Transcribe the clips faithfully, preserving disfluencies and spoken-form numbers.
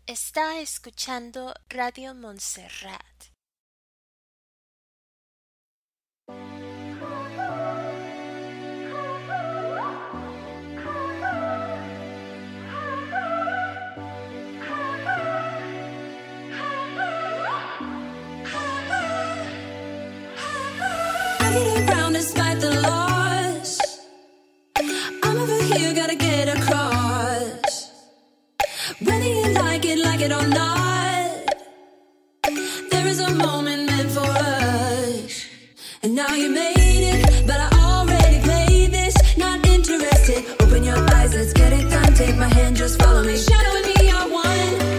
Está escuchando Radio Montserrat. Despite the loss, I'm over here, gotta get across. Whether you like it, like it or not, there is a moment meant for us. And now you made it, but I already played this. Not interested, open your eyes, let's get it done. Take my hand, just follow me. Shadow and me are one.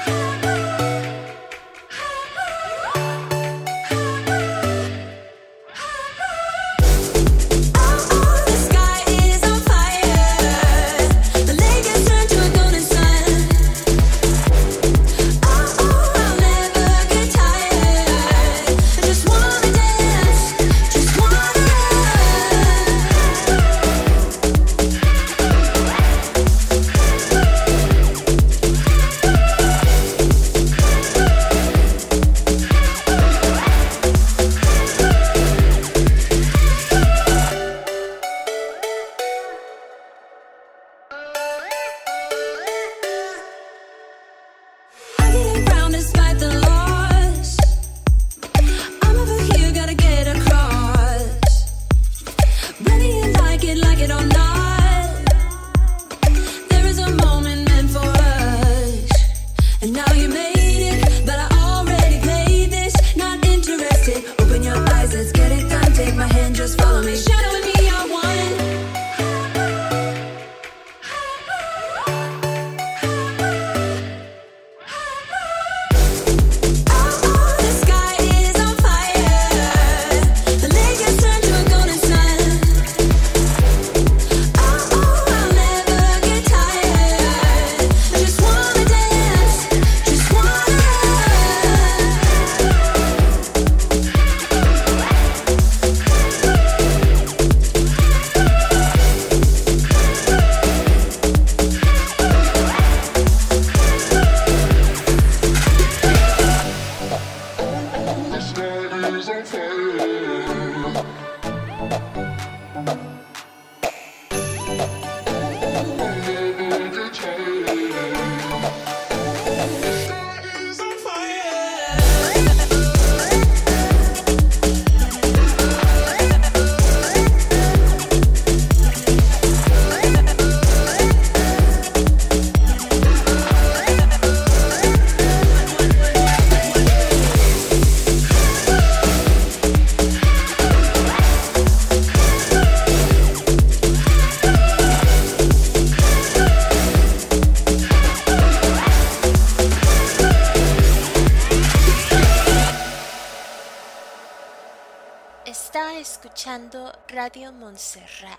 Está escuchando Radio Montserrat.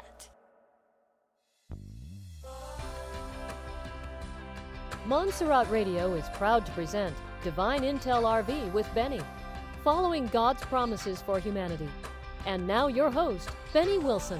Montserrat Radio is proud to present Divine Intel R V with Benny, following God's promises for humanity. And now your host, Benny Wilson.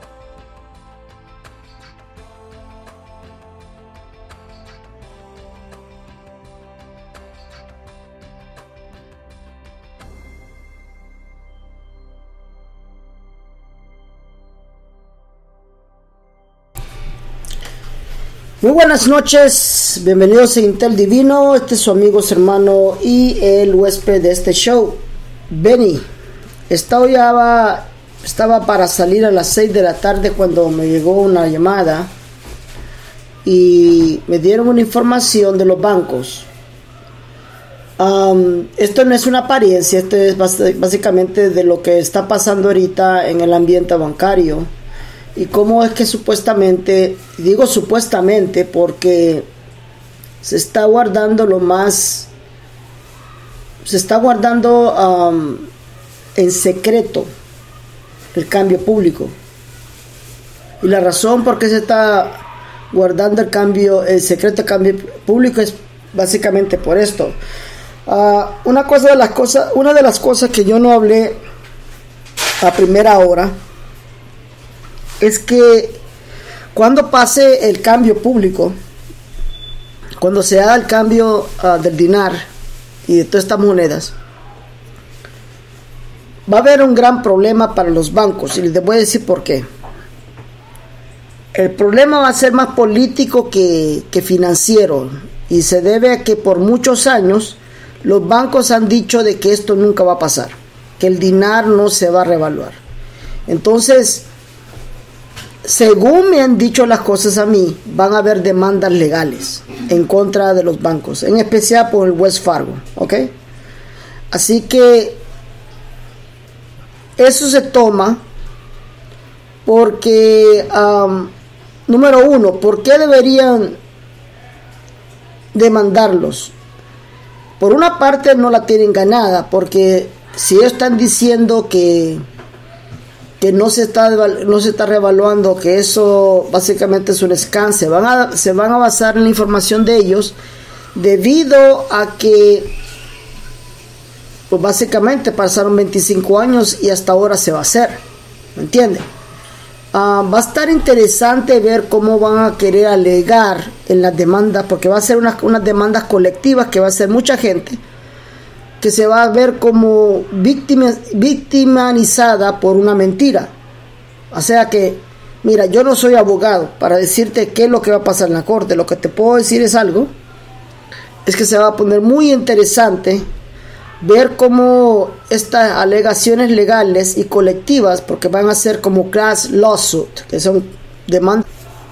Muy buenas noches, bienvenidos a Intel Divino. Este es su amigo, su hermano y el huésped de este show, Benny. Estaba, estaba para salir a las seis de la tarde cuando me llegó una llamada y me dieron una información de los bancos. Um, esto no es una apariencia, esto es básicamente de lo que está pasando ahorita en el ambiente bancario. Y cómo es que supuestamente, digo supuestamente porque se está guardando lo más, se está guardando um, en secreto el cambio público. Y la razón por qué se está guardando el cambio, el secreto del cambio público es básicamente por esto. Uh, una cosa de las cosas, una de las cosas que yo no hablé a primera hora es que cuando pase el cambio público, cuando se haga el cambio uh, del dinar y de todas estas monedas, va a haber un gran problema para los bancos, y les voy a decir por qué. El problema va a ser más político que, que financiero, y se debe a que por muchos años los bancos han dicho de que esto nunca va a pasar, que el dinar no se va a revaluar. Entonces, según me han dicho las cosas a mí, van a haber demandas legales en contra de los bancos, en especial por el Wells Fargo, ¿ok? Así que eso se toma porque, um, número uno, ¿por qué deberían demandarlos? Por una parte no la tienen ganada, porque si ellos están diciendo que que no se está no se está revaluando, que eso básicamente es un scam, se van a se van a basar en la información de ellos, debido a que pues básicamente pasaron veinticinco años y hasta ahora se va a hacer, ¿me entiende? Uh, va a estar interesante ver cómo van a querer alegar en las demandas, porque va a ser unas, unas demandas colectivas que va a ser mucha gente que se va a ver como víctima, victimizada por una mentira. O sea que, mira, yo no soy abogado para decirte qué es lo que va a pasar en la corte. Lo que te puedo decir es algo, es que se va a poner muy interesante ver cómo estas alegaciones legales y colectivas, porque van a ser como class lawsuit, que son demandas.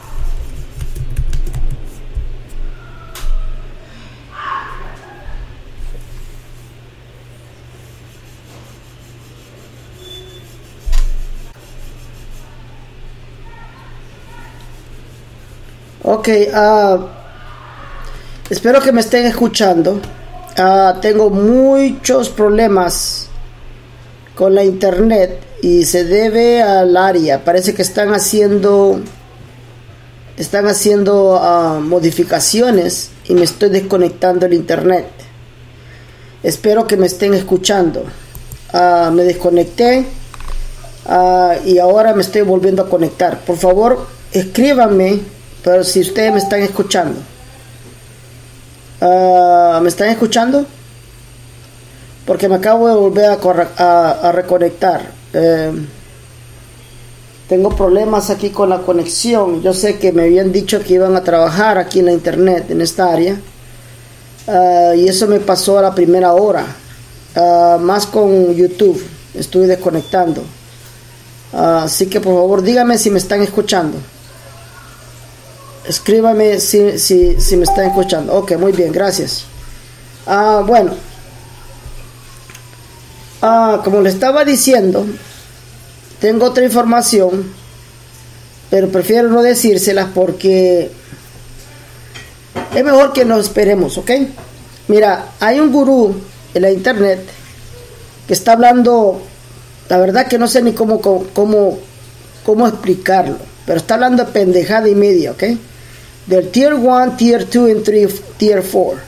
Ok, uh, espero que me estén escuchando. Uh, tengo muchos problemas con la internet y se debe al área. Parece que están haciendo están haciendo uh, modificaciones y me estoy desconectando el internet. Espero que me estén escuchando. Uh, me desconecté uh, y ahora me estoy volviendo a conectar. Por favor, escríbanme, pero si ustedes me están escuchando. Uh, ¿Me están escuchando? Porque me acabo de volver a, corre- a, a reconectar. Eh, tengo problemas aquí con la conexión. Yo sé que me habían dicho que iban a trabajar aquí en la internet, en esta área. Uh, y eso me pasó a la primera hora. Uh, más con YouTube. Estuve desconectando. Uh, así que por favor díganme si me están escuchando. Escríbame si, si, si me están escuchando. Ok, muy bien, gracias. Uh, bueno, uh, como le estaba diciendo, tengo otra información, pero prefiero no decírselas porque es mejor que nos esperemos, ¿ok? Mira, hay un gurú en la internet que está hablando, la verdad que no sé ni cómo, cómo, cómo explicarlo, pero está hablando de pendejada y media, ¿ok? Del Tier uno, Tier dos y Tier cuatro.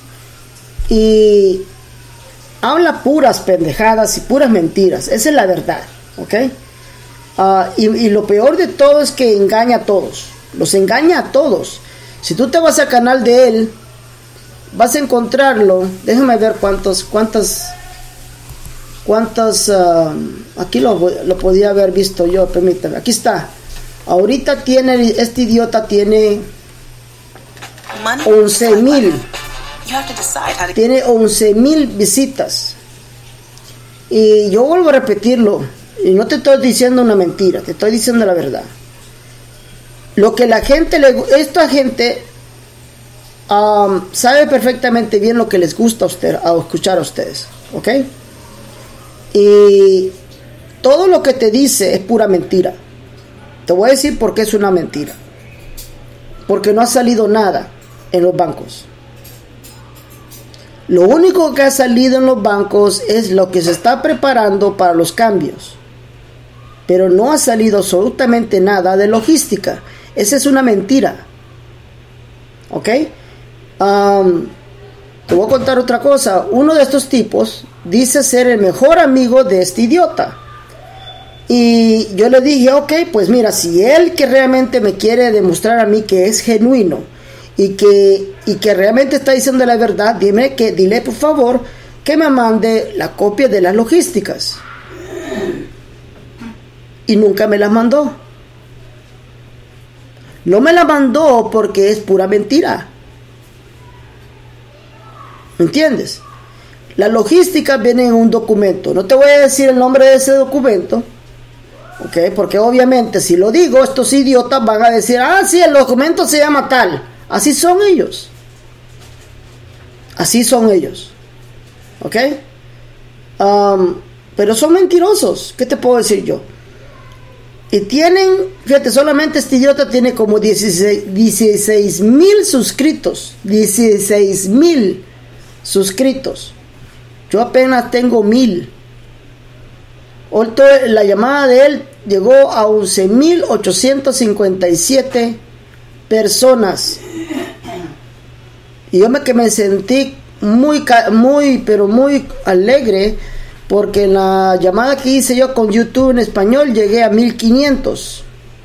Y habla puras pendejadas y puras mentiras. Esa es la verdad, ¿ok? Uh, y, y lo peor de todo es que engaña a todos. Los engaña a todos. Si tú te vas al canal de él, vas a encontrarlo. Déjame ver cuántos, cuántas, cuántas. Uh, aquí lo, lo podía haber visto yo, permítame. Aquí está. Ahorita tiene, este idiota tiene once mil. Tiene once mil visitas. Y yo vuelvo a repetirlo. Y no te estoy diciendo una mentira, te estoy diciendo la verdad. Lo que la gente, le, esta gente um, sabe perfectamente bien lo que les gusta a, usted, a escuchar a ustedes, ¿ok? Y todo lo que te dice es pura mentira. Te voy a decir por qué es una mentira. Porque no ha salido nada en los bancos. Lo único que ha salido en los bancos es lo que se está preparando para los cambios. Pero no ha salido absolutamente nada de logística. Esa es una mentira. ¿Ok? Um, te voy a contar otra cosa. Uno de estos tipos dice ser el mejor amigo de este idiota. Y yo le dije, ok, pues mira, si él que realmente me quiere demostrar a mí que es genuino y que, y que realmente está diciendo la verdad, dime que, dile por favor que me mande la copia de las logísticas. Y nunca me las mandó. No me la mandó porque es pura mentira. ¿Me entiendes? La logística viene en un documento. No te voy a decir el nombre de ese documento, ¿ok? Porque obviamente si lo digo, estos idiotas van a decir, ah, sí, el documento se llama tal. Así son ellos. Así son ellos. ¿Ok? Um, pero son mentirosos. ¿Qué te puedo decir yo? Y tienen, fíjate, solamente este idiota tiene como dieciséis mil suscritos. dieciséis mil suscritos. Yo apenas tengo mil. La llamada de él llegó a once mil ochocientos cincuenta y siete personas. Y yo me que me sentí muy, muy, pero muy alegre, porque en la llamada que hice yo con YouTube en español llegué a mil quinientos.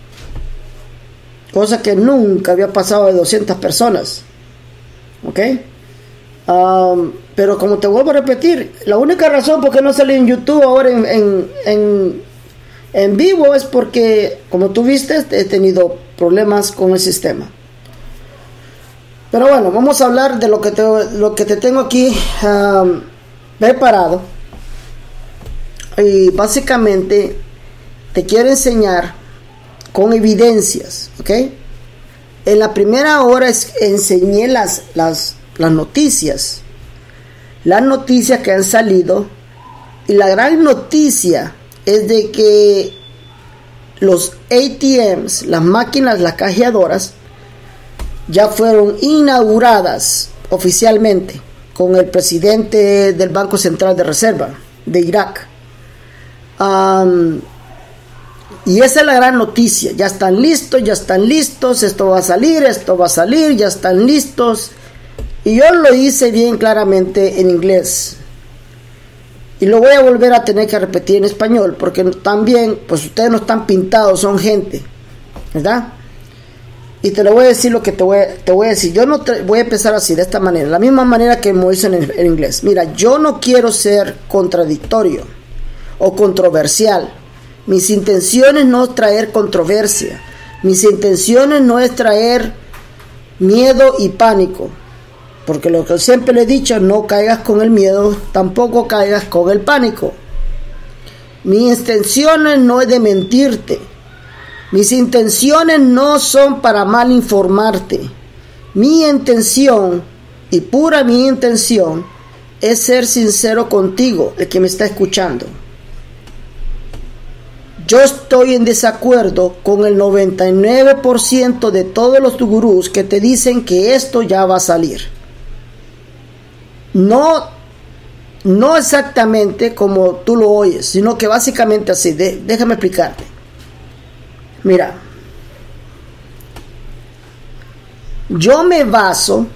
Cosa que nunca había pasado de doscientas personas. ¿Ok? Um, pero como te vuelvo a repetir, la única razón por qué no salí en YouTube ahora en, en, en, en vivo es porque, como tú viste, he tenido problemas con el sistema. Pero bueno, vamos a hablar de lo que te, lo que te tengo aquí um, preparado. Y básicamente te quiero enseñar con evidencias, ¿ok? En la primera hora es, enseñé las, las, las noticias. Las noticias que han salido. Y la gran noticia es de que los A T Ms, las máquinas, las cajeadoras, ya fueron inauguradas oficialmente con el presidente del Banco Central de Reserva de Irak. Um, y esa es la gran noticia. Ya están listos, ya están listos. Esto va a salir, esto va a salir, ya están listos. Y yo lo hice bien claramente en inglés. Y lo voy a volver a tener que repetir en español, porque también, pues ustedes no están pintados, son gente, ¿verdad? Y te lo voy a decir lo que te voy a, te voy a decir. Yo no te, voy a empezar así, de esta manera, la misma manera que me hizo en, en inglés. Mira, yo no quiero ser contradictorio o controversial. Mis intenciones no es traer controversia. Mis intenciones no es traer miedo y pánico. Porque lo que siempre le he dicho, no caigas con el miedo, tampoco caigas con el pánico. Mis intenciones no es de mentirte. Mis intenciones no son para mal informarte. Mi intención, y pura mi intención, es ser sincero contigo, el que me está escuchando. Yo estoy en desacuerdo con el noventa y nueve por ciento de todos los gurús que te dicen que esto ya va a salir. No, no exactamente como tú lo oyes, sino que básicamente así. De, déjame explicarte. Mira, yo me baso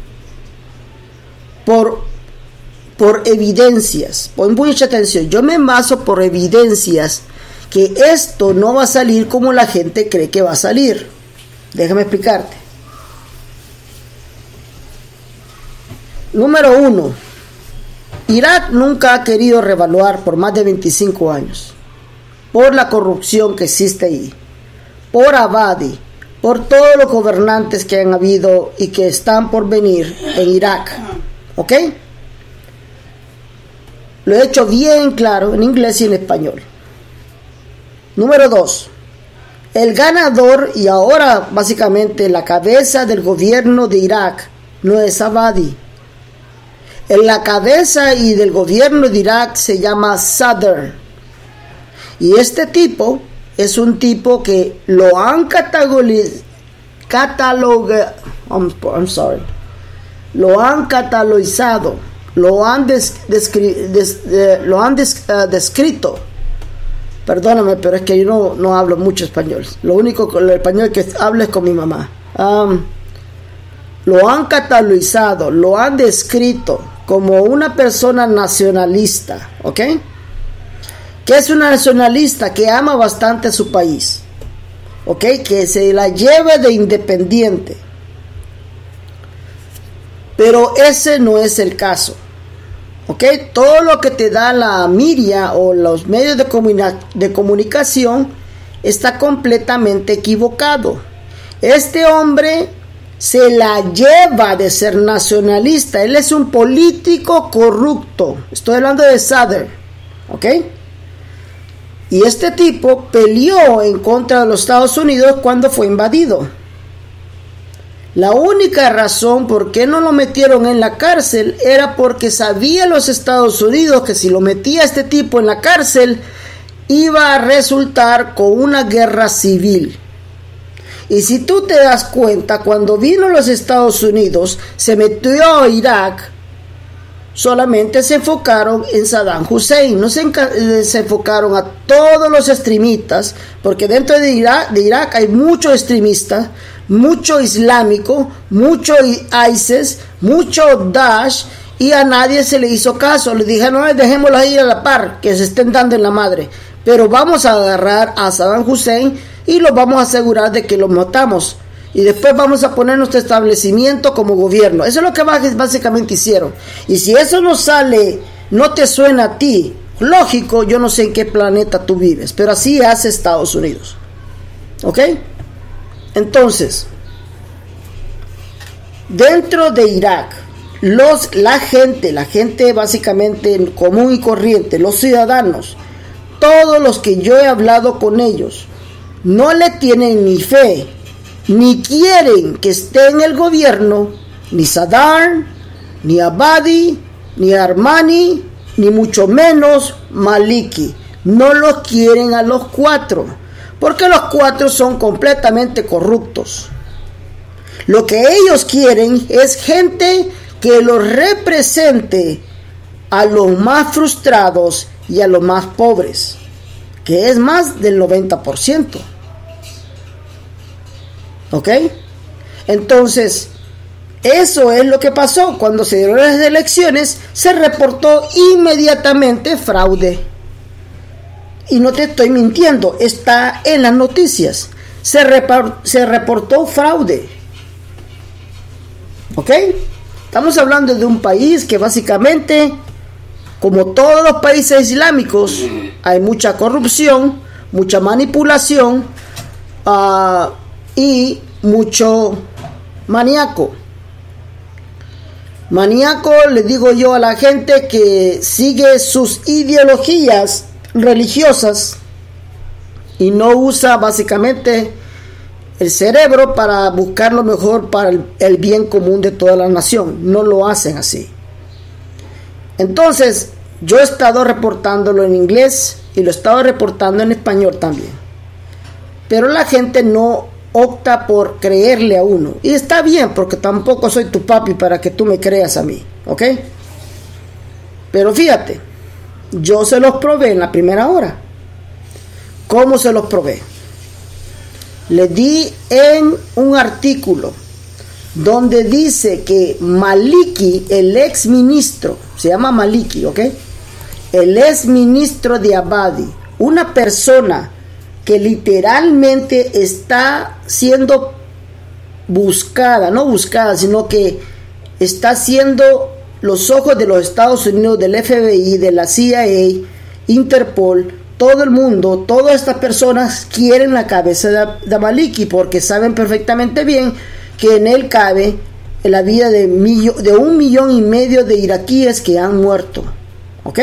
por, por evidencias. Pon mucha atención. Yo me baso por evidencias que esto no va a salir como la gente cree que va a salir. Déjame explicarte. Número uno, Irak nunca ha querido revaluar por más de veinticinco años, por la corrupción que existe ahí, por Abadi, por todos los gobernantes que han habido y que están por venir en Irak, ¿ok? Lo he hecho bien claro en inglés y en español. Número dos, el ganador y ahora básicamente la cabeza del gobierno de Irak no es Abadi. En la cabeza y del gobierno de Irak se llama Sadr. Y este tipo es un tipo que lo han catalogado, I'm, I'm sorry, lo han catalogizado, lo han, des, descri, des, eh, lo han des, uh, descrito. Perdóname, pero es que yo no, no hablo mucho español. Lo único el español que hablo es con mi mamá. Um, lo han catalogizado, lo han descrito como una persona nacionalista, ¿ok? Que es una nacionalista que ama bastante a su país, ¿ok? Que se la lleve de independiente. Pero ese no es el caso. ¿Ok? Todo lo que te da la media o los medios de, comuna- de comunicación está completamente equivocado. Este hombre se la lleva de ser nacionalista. Él es un político corrupto. Estoy hablando de Sadr. ¿Ok? Y este tipo peleó en contra de los Estados Unidos cuando fue invadido. La única razón por qué no lo metieron en la cárcel era porque sabía los Estados Unidos que si lo metía este tipo en la cárcel iba a resultar con una guerra civil. Y si tú te das cuenta, cuando vino los Estados Unidos, se metió a Irak, solamente se enfocaron en Saddam Hussein, no se, enca- se enfocaron a todos los extremistas, porque dentro de Irak, de Irak hay muchos extremistas, mucho islámico, mucho ISIS, mucho Daesh, y a nadie se le hizo caso. Le dije, no, dejémoslos ahí a la par, que se estén dando en la madre, pero vamos a agarrar a Saddam Hussein y los vamos a asegurar de que los matamos, y después vamos a poner nuestro establecimiento como gobierno. Eso es lo que básicamente hicieron. Y si eso no sale, no te suena a ti lógico, yo no sé en qué planeta tú vives, pero así hace Estados Unidos. ¿Ok? Entonces, dentro de Irak, los, la gente, la gente básicamente común y corriente, los ciudadanos, todos los que yo he hablado con ellos, no le tienen ni fe, ni quieren que esté en el gobierno, ni Saddam, ni Abadi, ni Armani, ni mucho menos Maliki. No los quieren a los cuatro, porque los cuatro son completamente corruptos. Lo que ellos quieren es gente que los represente a los más frustrados y a los más pobres, que es más del noventa por ciento. ¿Ok? Entonces, eso es lo que pasó. Cuando se dieron las elecciones, se reportó inmediatamente fraude. Y no te estoy mintiendo, está en las noticias. Se, repor- se reportó fraude. ¿Ok? Estamos hablando de un país que básicamente, como todos los países islámicos, hay mucha corrupción, mucha manipulación uh, y mucho maníaco. Maníaco, le digo yo a la gente que sigue sus ideologías religiosas y no usa básicamente el cerebro para buscar lo mejor para el, el bien común de toda la nación. No lo hacen así. Entonces, yo he estado reportándolo en inglés y lo he estado reportando en español también. Pero la gente no opta por creerle a uno. Y está bien, porque tampoco soy tu papi para que tú me creas a mí. ¿Ok? Pero fíjate, yo se los probé en la primera hora. ¿Cómo se los probé? Le di en un artículo donde dice que Maliki, el ex ministro, se llama Maliki, ¿ok? El ex ministro de Abadi, una persona que literalmente está siendo buscada, no buscada, sino que está siendo los ojos de los Estados Unidos, del F B I, de la C I A, Interpol, todo el mundo, todas estas personas quieren la cabeza de, de Maliki, porque saben perfectamente bien que en él cabe la vida de, millo, de un millón y medio de iraquíes que han muerto. ¿Ok?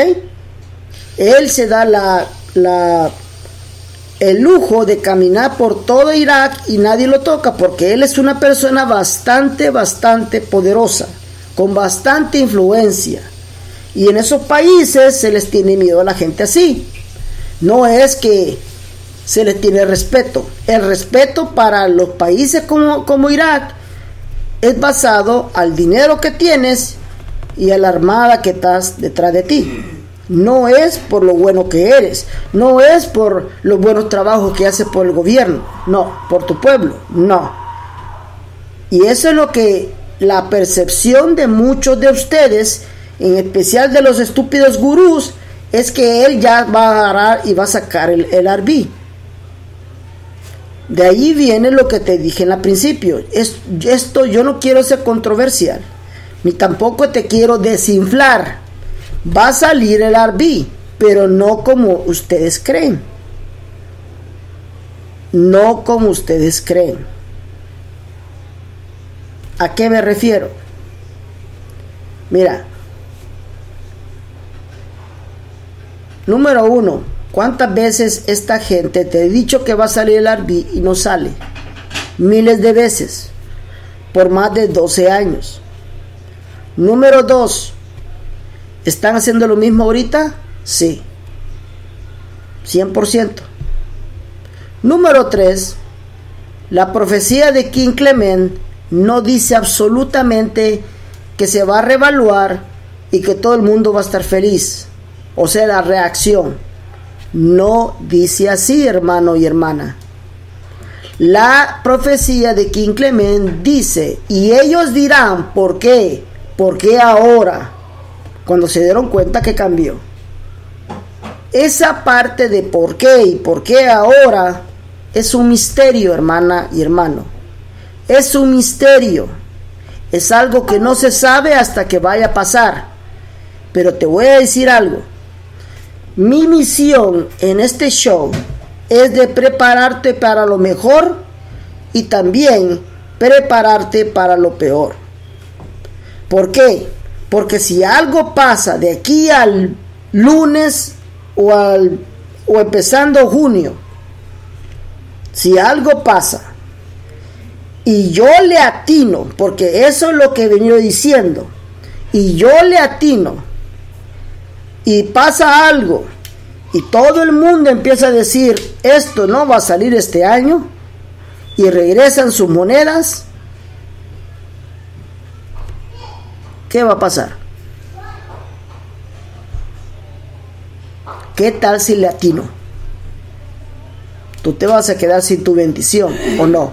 Él se da la, la, el lujo de caminar por todo Irak y nadie lo toca, porque él es una persona bastante, bastante poderosa, con bastante influencia. Y en esos países se les tiene miedo a la gente así. No es que se les tiene respeto. El respeto para los países como, como Irak es basado al dinero que tienes y a la armada que estás detrás de ti. No es por lo bueno que eres, no es por los buenos trabajos que haces por el gobierno, no, por tu pueblo, no. Y eso es lo que la percepción de muchos de ustedes, en especial de los estúpidos gurús, es que él ya va a agarrar y va a sacar el, el R B. De ahí viene lo que te dije en el principio. Es, esto yo no quiero ser controversial. ni tampoco te quiero desinflar. Va a salir el R B, pero no como ustedes creen. No como ustedes creen. ¿A qué me refiero? Mira. Número uno, ¿cuántas veces esta gente te ha dicho que va a salir el R B y no sale? Miles de veces. Por más de doce años. Número dos, ¿están haciendo lo mismo ahorita? Sí. cien por ciento. Número tres, la profecía de King Clement no dice absolutamente que se va a revaluar y que todo el mundo va a estar feliz. O sea, la reacción. No dice así, hermano y hermana. La profecía de King Clement dice, y ellos dirán, ¿por qué? ¿Por qué ahora? Cuando se dieron cuenta que cambió. Esa parte de por qué y por qué ahora es un misterio, hermana y hermano. Es un misterio. Es algo que no se sabe hasta que vaya a pasar. Pero te voy a decir algo. Mi misión en este show es de prepararte para lo mejor y también prepararte para lo peor. ¿Por qué? Porque si algo pasa de aquí al lunes o, al, o empezando junio, si algo pasa y yo le atino, porque eso es lo que he venido diciendo, y yo le atino y pasa algo y todo el mundo empieza a decir esto no va a salir este año y regresan sus monedas, ¿qué va a pasar? ¿Qué tal si le atino? Tú te vas a quedar sin tu bendición, ¿o no?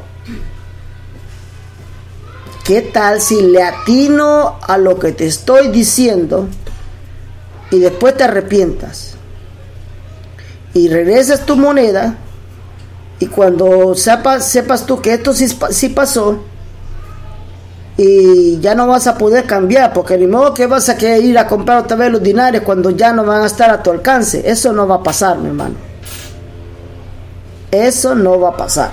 ¿Qué tal si le atino a lo que te estoy diciendo y después te arrepientas? Y regresas tu moneda y cuando sepas, sepas tú que esto sí, sí pasó y ya no vas a poder cambiar, porque ni modo que vas a querer ir a comprar otra vez los dinarios cuando ya no van a estar a tu alcance. Eso no va a pasar, mi hermano. Eso no va a pasar.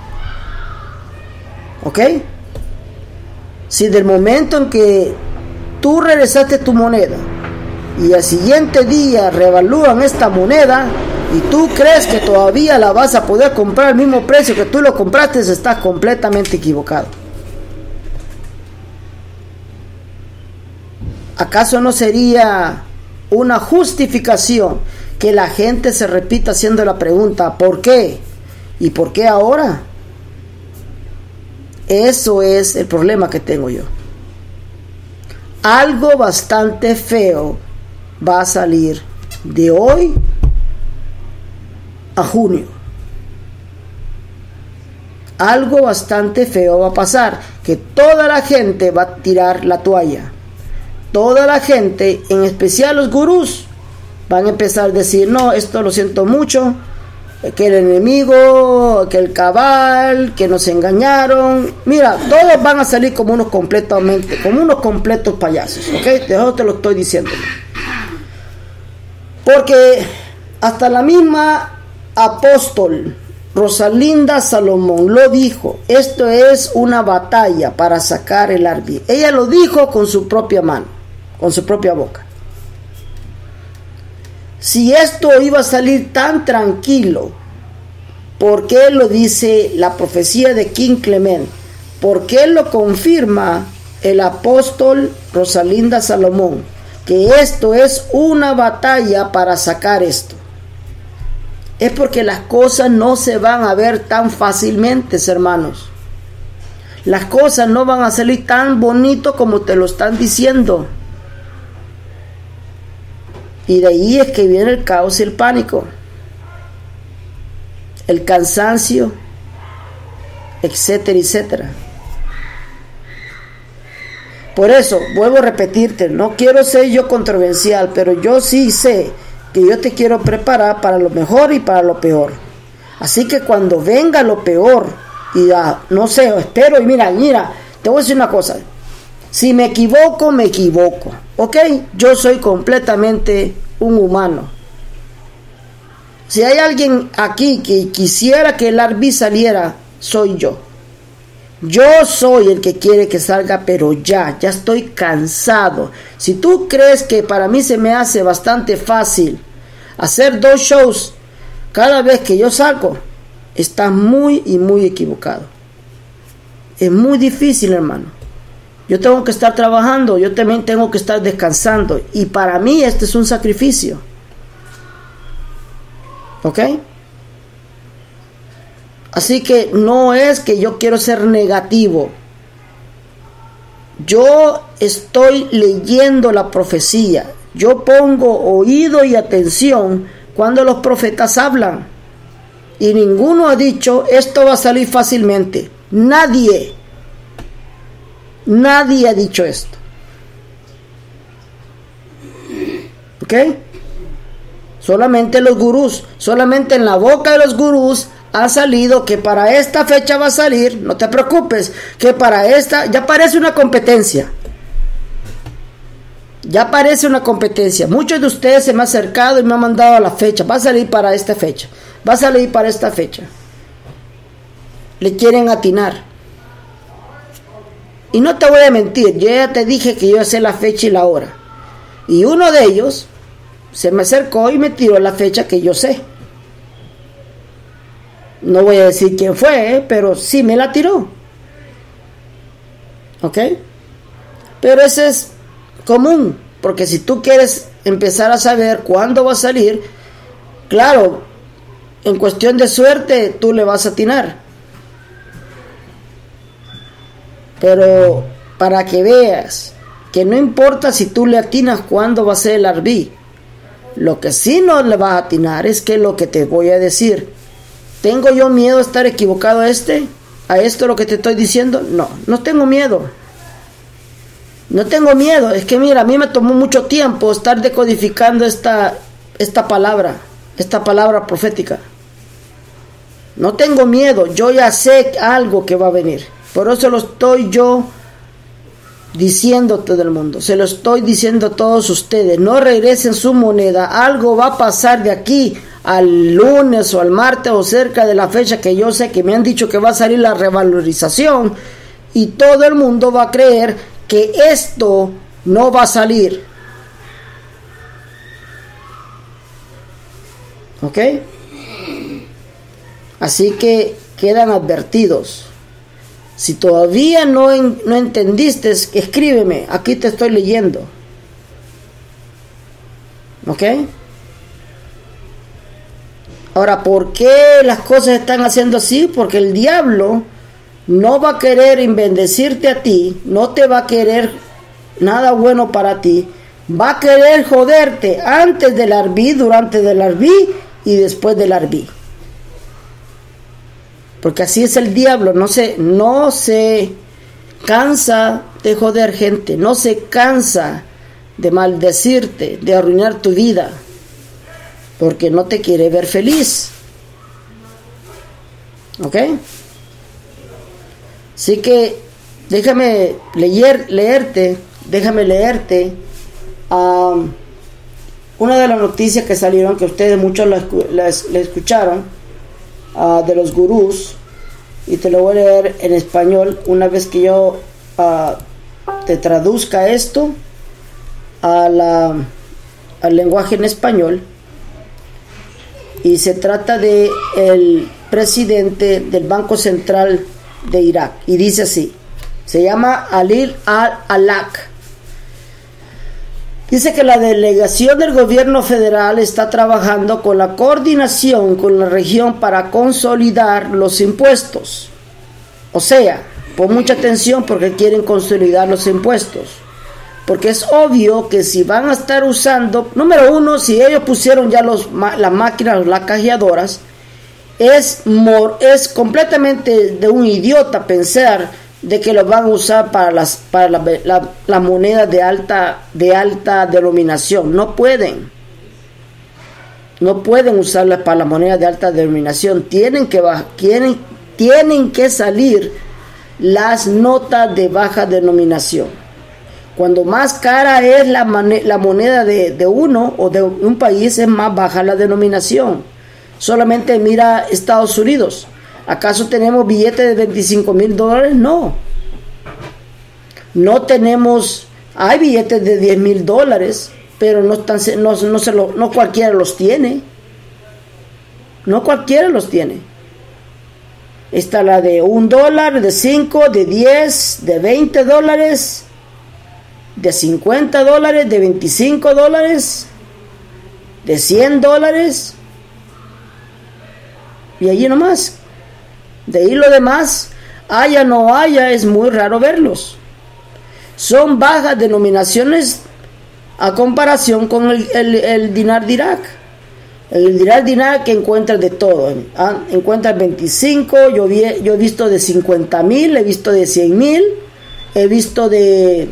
¿Ok? Si del momento en que tú regresaste tu moneda y al siguiente día revalúan esta moneda y tú crees que todavía la vas a poder comprar al mismo precio que tú lo compraste, estás completamente equivocado. ¿Acaso no sería una justificación que la gente se repita haciendo la pregunta ¿por qué? ¿Y por qué ahora? Eso es el problema que tengo yo. Algo bastante feo va a salir de hoy a junio. Algo bastante feo va a pasar, que toda la gente va a tirar la toalla. Toda la gente, en especial los gurús, van a empezar a decir, no, esto lo siento mucho, que el enemigo, que el cabal, que nos engañaron. Mira, todos van a salir como unos completamente, como unos completos payasos, ¿ok? Yo te lo estoy diciendo. Porque hasta la misma apóstol Rosalinda Salomón lo dijo, esto es una batalla para sacar el R B. Ella lo dijo con su propia mano, con su propia boca. Si esto iba a salir tan tranquilo, ¿por qué lo dice la profecía de King Clement? ¿Por qué lo confirma el apóstol Rosalinda Salomón? Que esto es una batalla para sacar esto. Es porque las cosas no se van a ver tan fácilmente, hermanos. Las cosas no van a salir tan bonito como te lo están diciendo. Y de ahí es que viene el caos y el pánico, el cansancio, etcétera, etcétera. Por eso, vuelvo a repetirte, no quiero ser yo controversial, pero yo sí sé que yo te quiero preparar para lo mejor y para lo peor. Así que cuando venga lo peor, y ya, no sé, espero, y mira, mira, te voy a decir una cosa. Si me equivoco, me equivoco. ¿Ok? Yo soy completamente un humano. Si hay alguien aquí que quisiera que el Arbi saliera, soy yo. Yo soy el que quiere que salga, pero ya, ya estoy cansado. Si tú crees que para mí se me hace bastante fácil hacer dos shows cada vez que yo salgo, estás muy y muy equivocado. Es muy difícil, hermano. Yo tengo que estar trabajando, yo también tengo que estar descansando. Y para mí este es un sacrificio. ¿Ok? Así que no es que yo quiero ser negativo. Yo estoy leyendo la profecía. Yo pongo oído y atención cuando los profetas hablan. Y ninguno ha dicho, esto va a salir fácilmente. Nadie. Nadie ha dicho esto. ¿Ok? Solamente los gurús. Solamente en la boca de los gurús ha salido que para esta fecha va a salir. No te preocupes, que para esta ya parece una competencia. Ya parece una competencia. Muchos de ustedes se me han acercado y me han mandado a la fecha. Va a salir para esta fecha. Va a salir para esta fecha. Le quieren atinar. Y no te voy a mentir, yo ya te dije que yo sé la fecha y la hora. Y uno de ellos se me acercó y me tiró la fecha que yo sé. No voy a decir quién fue, ¿eh? Pero sí me la tiró. ¿Ok? Pero eso es común, porque si tú quieres empezar a saber cuándo va a salir, claro, en cuestión de suerte tú le vas a atinar. Pero para que veas que no importa si tú le atinas cuándo va a ser el Arbi, lo que sí no le vas a atinar es que lo que te voy a decir. ¿Tengo yo miedo a estar equivocado a este? ¿A esto lo que te estoy diciendo? No, no tengo miedo. No tengo miedo. Es que mira, a mí me tomó mucho tiempo estar decodificando esta, esta palabra, esta palabra profética. No tengo miedo. Yo ya sé algo que va a venir. Por eso lo estoy yo diciendo a todo el mundo. Se lo estoy diciendo a todos ustedes. No regresen su moneda. Algo va a pasar de aquí al lunes o al martes o cerca de la fecha que yo sé que me han dicho que va a salir la revalorización. Y todo el mundo va a creer que esto no va a salir. ¿Ok? Así que quedan advertidos. Si todavía no, en, no entendiste, escríbeme, aquí te estoy leyendo. ¿Ok? Ahora, ¿por qué las cosas están haciendo así? Porque el diablo no va a querer bendecirte a ti, no te va a querer nada bueno para ti, va a querer joderte antes del Arbi, durante del Arbi y después del Arbi. Porque así es el diablo, no se, no se cansa de joder gente, no se cansa de maldecirte, de arruinar tu vida, porque no te quiere ver feliz. ¿Ok? Así que déjame leer, leerte, déjame leerte um, una de las noticias que salieron, que ustedes muchos la, la, la escucharon, Uh, de los gurús, y te lo voy a leer en español una vez que yo uh, te traduzca esto a la, al lenguaje en español. Y se trata de el presidente del Banco Central de Irak, y dice así, se llama Alil al-Alak. Dice que la delegación del gobierno federal está trabajando con la coordinación con la región para consolidar los impuestos. O sea, pon mucha atención porque quieren consolidar los impuestos. Porque es obvio que si van a estar usando, número uno, si ellos pusieron ya los, las máquinas, las cajeadoras, es, mor, es completamente de un idiota pensar de que lo van a usar para las para la, la, la moneda de alta de alta denominación. No pueden. No pueden usarlas para la moneda de alta denominación. Tienen que tienen, tienen que salir las notas de baja denominación. Cuando más cara es la, la moneda de, de uno o de un país, es más baja la denominación. Solamente mira Estados Unidos. ¿Acaso tenemos billetes de veinticinco mil dólares? No. No tenemos, hay billetes de diez mil dólares, pero no, están, no, no, se lo, no cualquiera los tiene. No cualquiera los tiene. Está la de un dólar, de cinco, de diez, de veinte dólares, de cincuenta dólares, de veinticinco dólares, de cien dólares, y allí nomás. De ahí lo demás, haya no haya, es muy raro verlos. Son bajas denominaciones a comparación con el, el, el dinar de Irak. El dinar de Irak que encuentras de todo. ¿Ah? Encuentras veinticinco, yo, vi, yo he visto de cincuenta mil, he visto de cien mil, he visto de...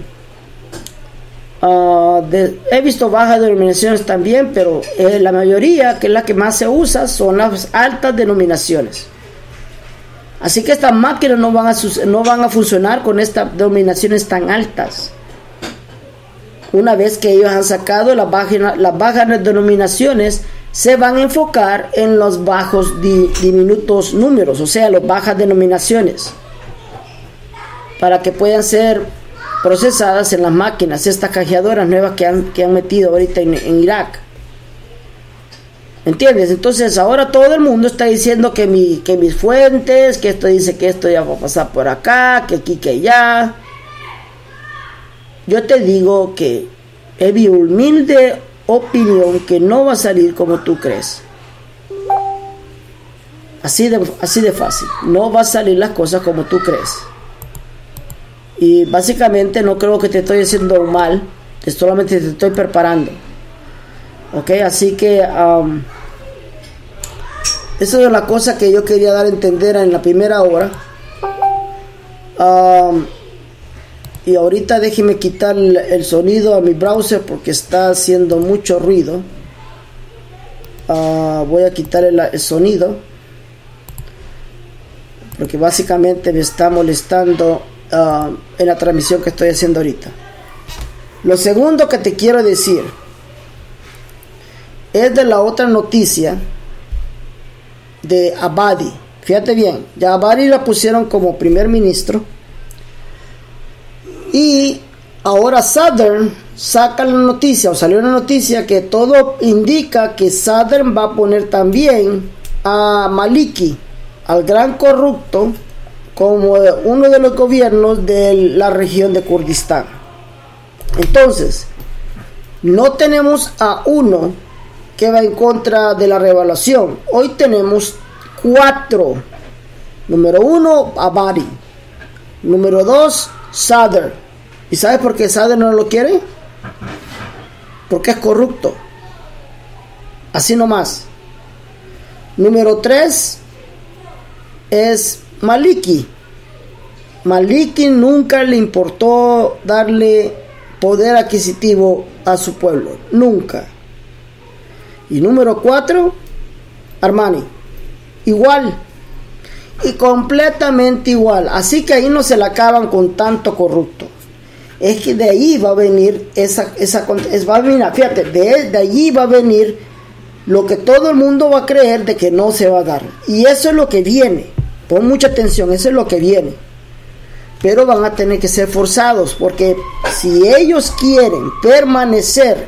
Uh, de, he visto bajas denominaciones también, pero eh, la mayoría, que es la que más se usa, son las altas denominaciones. Así que estas máquinas no van a, no van a funcionar con estas denominaciones tan altas. Una vez que ellos han sacado las bajas, las bajas denominaciones, se van a enfocar en los bajos di, diminutos números, o sea, las bajas denominaciones, para que puedan ser procesadas en las máquinas, estas cajeadoras nuevas que han, que han metido ahorita en, en Irak. ¿Entiendes? Entonces ahora todo el mundo está diciendo que, mi, que mis fuentes, que esto dice que esto ya va a pasar por acá, que aquí, que allá. Yo te digo que es mi humilde opinión que no va a salir como tú crees. Así de, así de fácil. No va a salir las cosas como tú crees. Y básicamente no creo que te estoy haciendo mal, solamente te estoy preparando. Ok, así que um, esa es la cosa que yo quería dar a entender en la primera hora. Um, y ahorita déjeme quitar el, el sonido a mi browser porque está haciendo mucho ruido. Uh, voy a quitar el, el sonido porque básicamente me está molestando Uh, en la transmisión que estoy haciendo ahorita. Lo segundo que te quiero decir es de la otra noticia de Abadi. Fíjate bien, ya Abadi la pusieron como primer ministro y ahora Southern saca la noticia, o salió una noticia que todo indica que Southern va a poner también a Maliki, al gran corrupto, como uno de los gobiernos de la región de Kurdistán. Entonces, no tenemos a uno que va en contra de la revaluación. Hoy tenemos cuatro. Número uno, Abadi. Número dos, Sadr. ¿Y sabes por qué Sadr no lo quiere? Porque es corrupto. Así nomás. Número tres es Maliki. Maliki nunca le importó darle poder adquisitivo a su pueblo, nunca. Y número cuatro, Armani, igual, y completamente igual. Así que ahí no se la acaban con tanto corrupto. Es que de ahí va a venir esa, esa es, va a venir, fíjate, de, de allí va a venir lo que todo el mundo va a creer de que no se va a dar. Y eso es lo que viene. Pon mucha atención, eso es lo que viene. Pero van a tener que ser forzados, porque si ellos quieren permanecer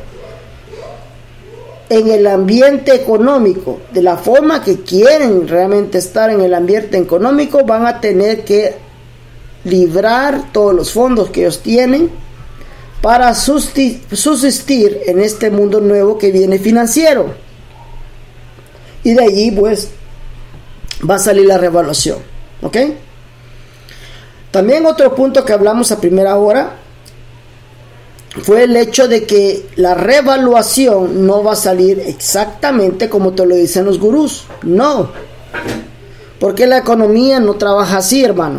en el ambiente económico, de la forma que quieren realmente estar en el ambiente económico, van a tener que librar todos los fondos que ellos tienen para subsistir en este mundo nuevo que viene financiero. Y de allí pues va a salir la revaluación, ¿ok? También otro punto que hablamos a primera hora fue el hecho de que la revaluación no va a salir exactamente como te lo dicen los gurús, no, porque la economía no trabaja así, hermano.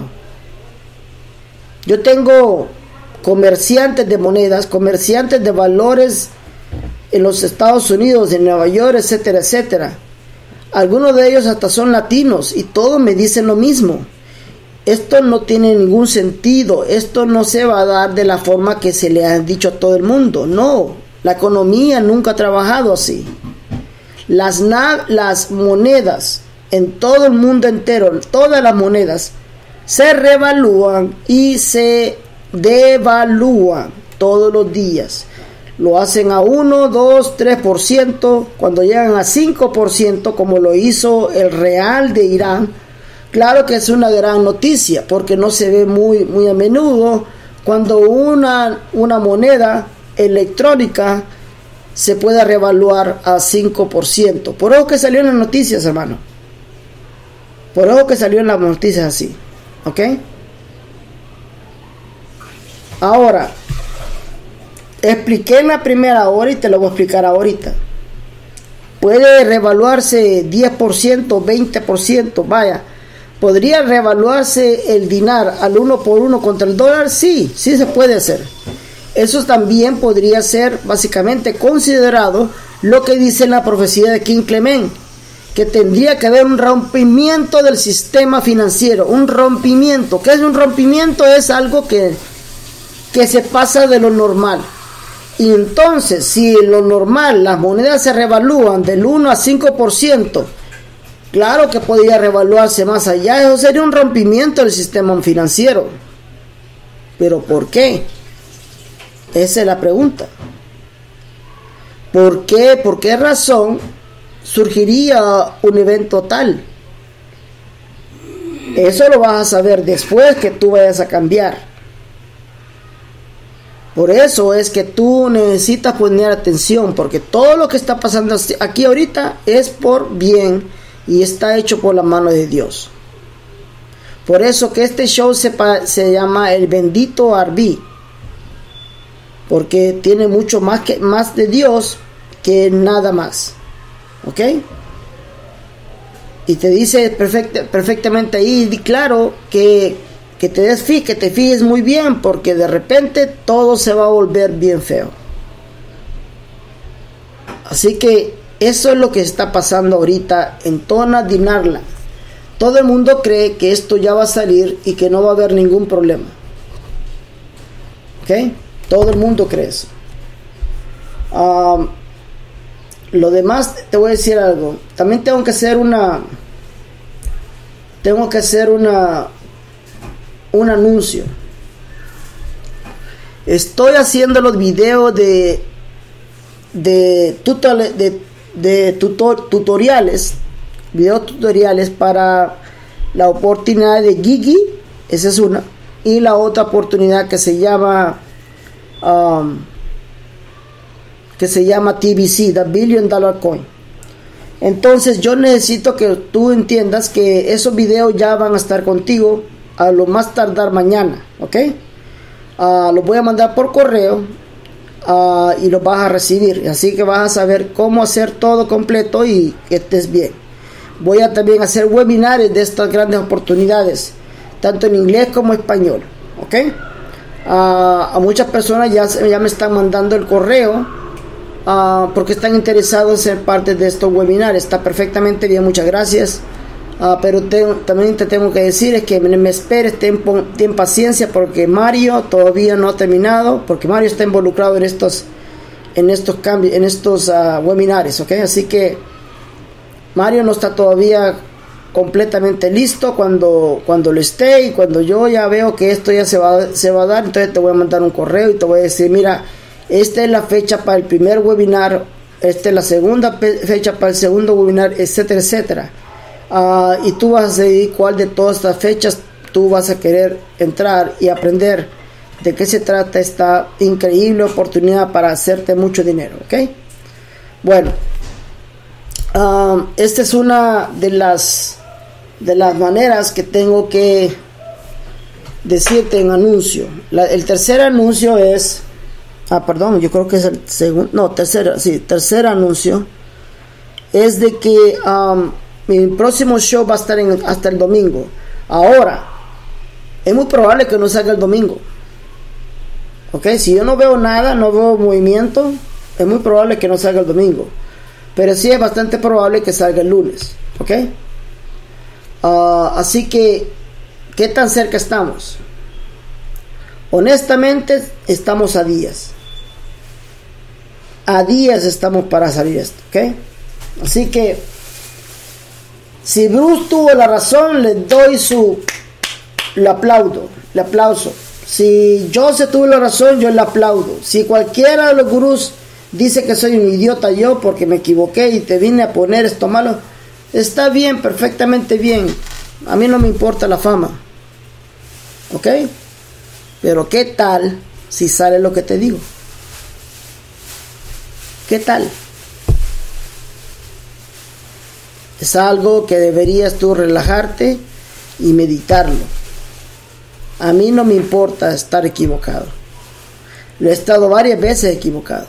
Yo tengo comerciantes de monedas, comerciantes de valores en los Estados Unidos, en Nueva York, etcétera, etcétera. Algunos de ellos hasta son latinos y todos me dicen lo mismo. esto no tiene ningún sentido, esto no se va a dar de la forma que se le ha dicho a todo el mundo. No, la economía nunca ha trabajado así. Las, las monedas en todo el mundo entero, todas las monedas se revalúan y se devalúan todos los días. Lo hacen a uno, dos, tres por ciento. Cuando llegan a cinco por ciento, como lo hizo el real de Irán, claro que es una gran noticia, porque no se ve muy, muy a menudo cuando una, una moneda electrónica se puede revaluar a cinco por ciento. Por eso que salió en las noticias, hermano. Por eso que salió en las noticias así. ¿Ok? Ahora, expliqué en la primera hora y te lo voy a explicar ahorita. Puede revaluarse diez por ciento, veinte por ciento, vaya. ¿Podría revaluarse el dinar al uno por uno contra el dólar? Sí, sí se puede hacer. Eso también podría ser básicamente considerado lo que dice en la profecía de King Clement, que tendría que haber un rompimiento del sistema financiero, un rompimiento. ¿Qué es un rompimiento? Es algo que, que se pasa de lo normal. Y entonces, si lo normal, las monedas se revalúan del uno a cinco por ciento, claro que podría revaluarse más allá. Eso sería un rompimiento del sistema financiero. ¿Pero por qué? Esa es la pregunta. ¿Por qué? ¿Por qué razón surgiría un evento tal? Eso lo vas a saber después que tú vayas a cambiar. Por eso es que tú necesitas poner atención, porque todo lo que está pasando aquí ahorita es por bien y está hecho por la mano de Dios. Por eso que este show se, se llama El Bendito Arví, porque tiene mucho más, que, más de Dios que nada más. ¿Ok? Y te dice perfect, perfectamente ahí, y claro, que, que, te des, que te fijes muy bien, porque de repente todo se va a volver bien feo. Así que eso es lo que está pasando ahorita en Tona Dinarla. Todo el mundo cree que esto ya va a salir y que no va a haber ningún problema. ¿Ok? Todo el mundo cree eso. Um, lo demás, te voy a decir algo. También tengo que hacer una... Tengo que hacer una... Un anuncio. Estoy haciendo los videos de... De, tutoriales, de, de tutor, tutoriales. Videos tutoriales para la oportunidad de Gigi. Esa es una. Y la otra oportunidad que se llama... Um, que se llama T B C, The Billion Dollar Coin. Entonces yo necesito que tú entiendas que esos videos ya van a estar contigo a lo más tardar mañana, ¿ok? Uh, los voy a mandar por correo uh, y los vas a recibir, así que vas a saber cómo hacer todo completo y que estés bien. Voy a también hacer webinars de estas grandes oportunidades, tanto en inglés como en español, ¿ok? Uh, a muchas personas ya, ya me están mandando el correo uh, porque están interesados en ser parte de estos webinars. Está perfectamente bien, muchas gracias. Uh, pero te, también te tengo que decir es que me, me esperes, ten, ten paciencia, porque Mario todavía no ha terminado, porque Mario está involucrado en estos en estos cambios, en estos uh, webinars, ¿ok? Así que Mario no está todavía completamente listo. Cuando cuando lo esté y cuando yo ya veo que esto ya se va, se va a dar, entonces te voy a mandar un correo y te voy a decir, mira, esta es la fecha para el primer webinar, esta es la segunda fecha para el segundo webinar, etcétera, etcétera. Uh, y tú vas a decidir cuál de todas estas fechas tú vas a querer entrar y aprender de qué se trata esta increíble oportunidad para hacerte mucho dinero, ¿ok? Bueno, uh, esta es una de las de las maneras que tengo que decirte en anuncio. La, el tercer anuncio es, ah, perdón, yo creo que es el segundo, no, tercer, sí, tercer anuncio es de que um, mi próximo show va a estar en, hasta el domingo. Ahora, es muy probable que no salga el domingo, ok, si yo no veo nada, no veo movimiento, es muy probable que no salga el domingo, pero sí es bastante probable que salga el lunes, ok. Uh, así que ¿Qué tan cerca estamos? Honestamente, estamos a días. A días estamos para salir esto, ¿ok? Así que, si Bruce tuvo la razón, le doy su... le aplaudo, le aplauso. Si Joseph tuvo la razón, yo le aplaudo. Si cualquiera de los gurús dice que soy un idiota yo porque me equivoqué y te vine a poner esto malo, está bien, perfectamente bien. A mí no me importa la fama, ¿ok? Pero ¿qué tal si sale lo que te digo? ¿Qué tal? Es algo que deberías tú relajarte y meditarlo. A mí no me importa estar equivocado. Lo he estado varias veces equivocado.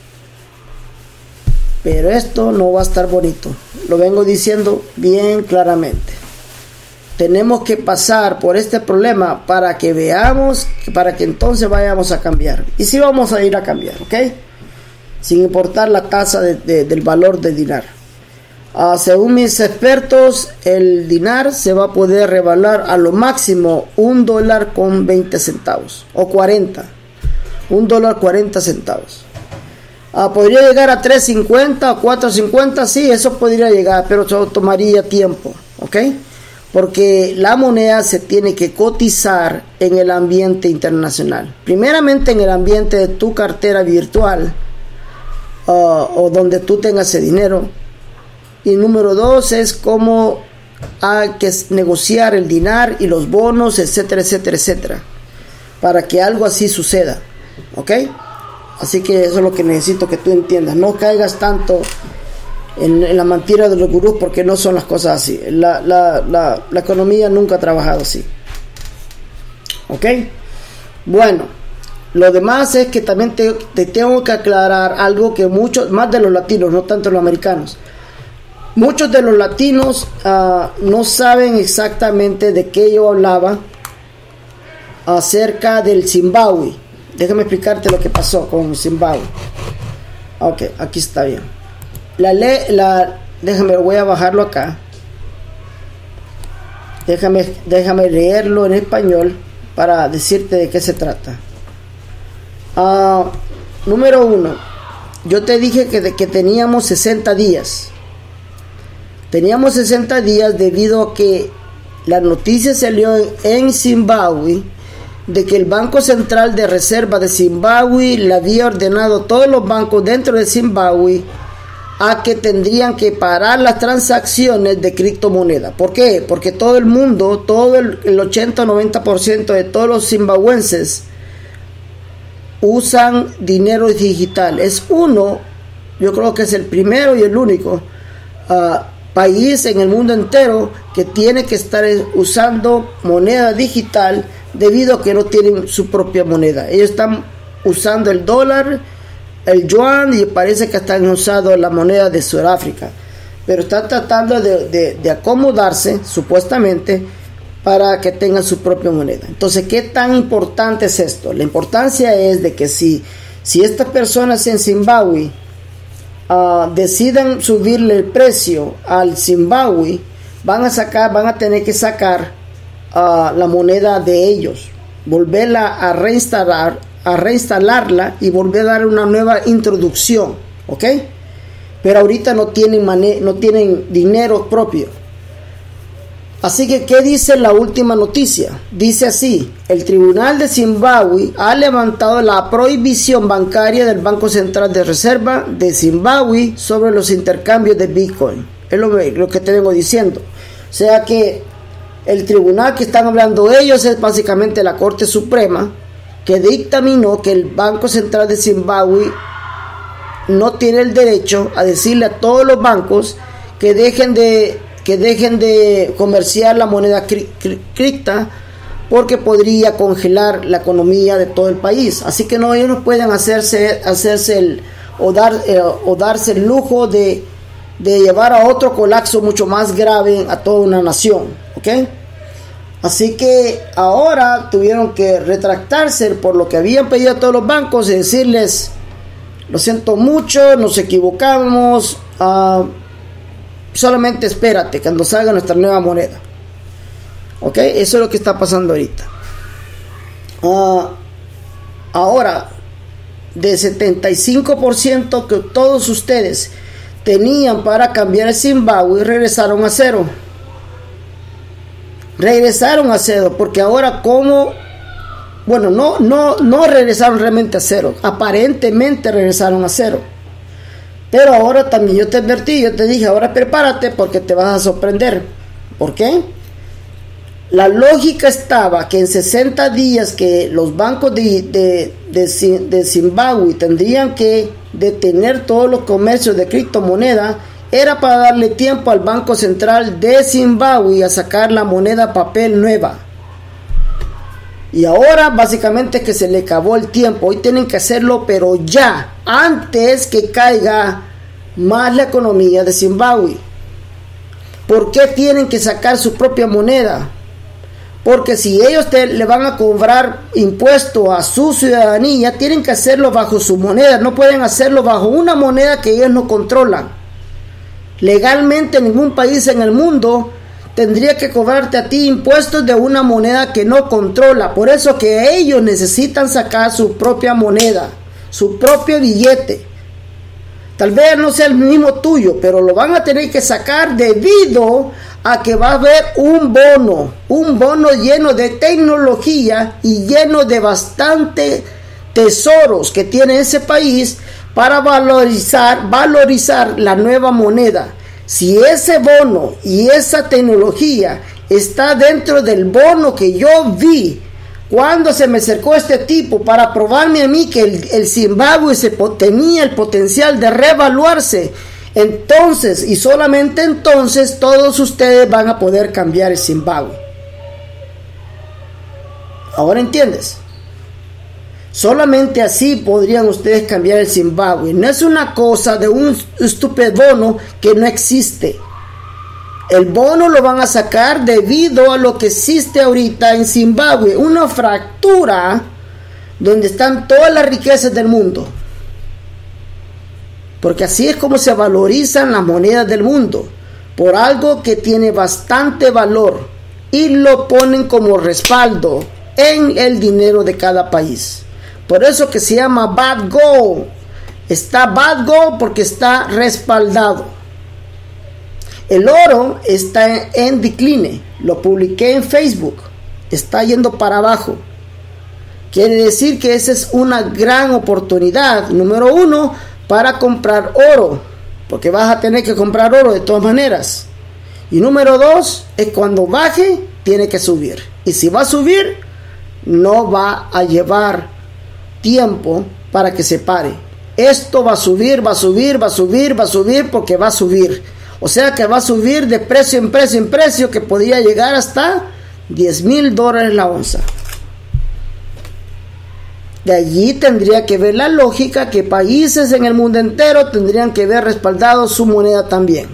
Pero esto no va a estar bonito. Lo vengo diciendo bien claramente. Tenemos que pasar por este problema para que veamos, para que entonces vayamos a cambiar. Y sí vamos a ir a cambiar, ¿ok? Sin importar la tasa de, de, del valor del dinar. Uh, según mis expertos, el dinar se va a poder revaluar a lo máximo un dólar con veinte centavos o cuarenta, un dólar cuarenta centavos. Uh, podría llegar a tres cincuenta o cuatro cincuenta, sí, eso podría llegar, pero eso tomaría tiempo, ¿ok? Porque la moneda se tiene que cotizar en el ambiente internacional. Primeramente en el ambiente de tu cartera virtual uh, o donde tú tengas ese dinero. Y número dos es cómo hay que negociar el dinar y los bonos, etcétera, etcétera, etcétera, para que algo así suceda, ¿ok? Así que eso es lo que necesito que tú entiendas. No caigas tanto en, en la mentira de los gurús, porque no son las cosas así. La, la, la, la economía nunca ha trabajado así, ¿ok? Bueno, lo demás es que también te, te tengo que aclarar algo que muchos, más de los latinos, no tanto los americanos, muchos de los latinos uh, no saben exactamente de qué yo hablaba acerca del Zimbabue. Déjame explicarte lo que pasó con Zimbabue. Ok, aquí está bien. La ley, la, déjame, voy a bajarlo acá. Déjame, déjame leerlo en español para decirte de qué se trata. Uh, número uno, yo te dije que, de, que teníamos sesenta días. Teníamos sesenta días debido a que la noticia salió en Zimbabue de que el Banco Central de Reserva de Zimbabue le había ordenado a todos los bancos dentro de Zimbabue a que tendrían que parar las transacciones de criptomonedas. ¿Por qué? Porque todo el mundo, todo el, el ochenta o noventa por ciento de todos los zimbabuenses usan dinero digital. Es uno, yo creo que es el primero y el único uh, país en el mundo entero que tiene que estar usando moneda digital debido a que no tienen su propia moneda. Ellos están usando el dólar, el yuan, y parece que están usando la moneda de Sudáfrica, pero están tratando de, de, de acomodarse supuestamente para que tengan su propia moneda. Entonces, ¿qué tan importante es esto? La importancia es de que si, si estas personas en Zimbabue Uh, decidan subirle el precio al Zimbabue, van a sacar, van a tener que sacar uh, la moneda de ellos, volverla a reinstalar, a reinstalarla y volver a dar una nueva introducción, ¿ok? Pero ahorita no tienen mane- no tienen dinero propio. Así que, ¿qué dice la última noticia? Dice así: el Tribunal de Zimbabue ha levantado la prohibición bancaria del Banco Central de Reserva de Zimbabue sobre los intercambios de Bitcoin. Es lo, lo que te vengo diciendo. O sea que el tribunal que están hablando ellos es básicamente la Corte Suprema, que dictaminó que el Banco Central de Zimbabue no tiene el derecho a decirle a todos los bancos que dejen de que dejen de comerciar la moneda cri- cri- cripta, porque podría congelar la economía de todo el país. Así que no, ellos no pueden hacerse hacerse el o dar eh, o darse el lujo de, de llevar a otro colapso mucho más grave a toda una nación, ¿ok? Así que ahora tuvieron que retractarse por lo que habían pedido a todos los bancos y decirles: lo siento mucho, nos equivocamos, uh, solamente espérate cuando salga nuestra nueva moneda. ¿Ok? Eso es lo que está pasando ahorita. Uh, ahora, de setenta y cinco por ciento que todos ustedes tenían para cambiar el Zimbabue, regresaron a cero. Regresaron a cero, porque ahora como, bueno, no, no, no regresaron realmente a cero, aparentemente regresaron a cero. Pero ahora también yo te advertí, yo te dije, ahora prepárate porque te vas a sorprender. ¿Por qué? La lógica estaba que en sesenta días que los bancos de, de, de, de Zimbabue tendrían que detener todos los comercios de criptomoneda, era para darle tiempo al Banco Central de Zimbabue a sacar la moneda papel nueva. Y ahora básicamente que se le acabó el tiempo. Hoy tienen que hacerlo, pero ya, antes que caiga más la economía de Zimbabue. ¿Por qué tienen que sacar su propia moneda? Porque si ellos te, le van a cobrar impuesto a su ciudadanía, tienen que hacerlo bajo su moneda. No pueden hacerlo bajo una moneda que ellos no controlan. Legalmente ningún país en el mundo tendría que cobrarte a ti impuestos de una moneda que no controla. Por eso que ellos necesitan sacar su propia moneda, su propio billete. Tal vez no sea el mismo tuyo, pero lo van a tener que sacar debido a que va a haber un bono, un bono lleno de tecnología y lleno de bastante tesoros que tiene ese país para valorizar, valorizar la nueva moneda. Si ese bono y esa tecnología está dentro del bono que yo vi cuando se me acercó este tipo para probarme a mí que el, el Zimbabue se, tenía el potencial de revaluarse, entonces y solamente entonces todos ustedes van a poder cambiar el Zimbabue. ¿Ahora entiendes? Solamente así podrían ustedes cambiar el Zimbabue. No es una cosa de un estúpido bono que no existe. El bono lo van a sacar debido a lo que existe ahorita en Zimbabue. Una fractura donde están todas las riquezas del mundo. Porque así es como se valorizan las monedas del mundo. Por algo que tiene bastante valor. Y lo ponen como respaldo en el dinero de cada país. Por eso que se llama bad gold. Está bad gold porque está respaldado. El oro está en decline. Lo publiqué en Facebook. Está yendo para abajo. Quiere decir que esa es una gran oportunidad. Número uno, para comprar oro. Porque vas a tener que comprar oro de todas maneras. Y número dos, es cuando baje, tiene que subir. Y si va a subir, no va a llevar tiempo para que se pare. Esto va a subir, va a subir, va a subir, va a subir porque va a subir. O sea que va a subir de precio en precio en precio que podría llegar hasta diez mil dólares la onza. De allí tendría que ver la lógica que países en el mundo entero tendrían que ver respaldado su moneda también.